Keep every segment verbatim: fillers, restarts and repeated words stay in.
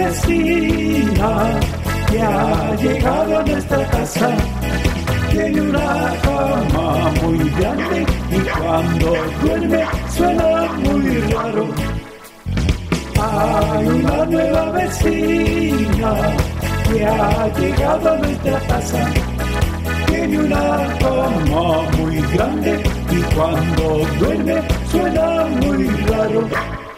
vecina que ha llegado a nuestra casa. Tiene una cama muy grande y cuando duerme suena muy raro. Hay una nueva vecina que ha llegado a nuestra casa. Tiene una cama muy grande y cuando duerme suena muy raro.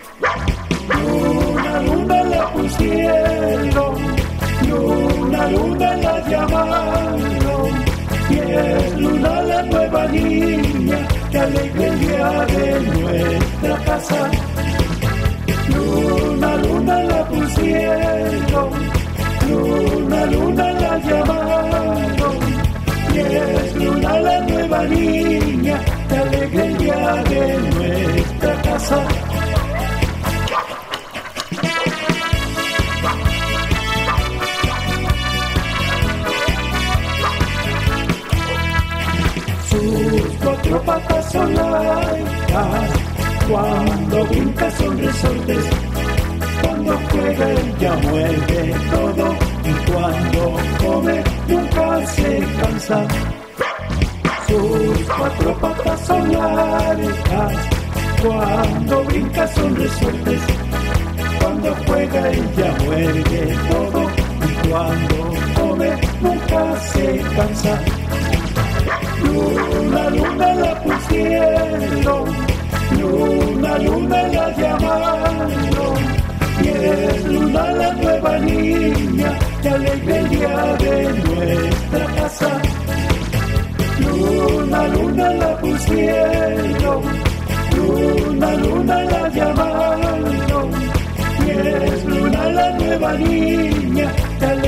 Luna, luna la pusieron, luna, luna la llamaron. Y es Luna la nueva niña que alegra el día de nuestra casa. Luna, luna la pusieron, luna, luna la llamaron. Y es Luna la nueva niña que alegra el día de nuestra casa. Sus cuatro patas son largas, cuando brinca son resortes, cuando juega ella muerde todo y cuando come nunca se cansa. Sus cuatro patas son largas, cuando brinca son resortes, cuando juega ella muerde todo y cuando come nunca se cansa. Luna, luna la pusieron, luna, luna la llamaron. Y es Luna la nueva niña que alegra el día de nuestra casa. Luna, luna la pusieron, luna, luna la llamaron. Y es Luna la nueva niña que alegra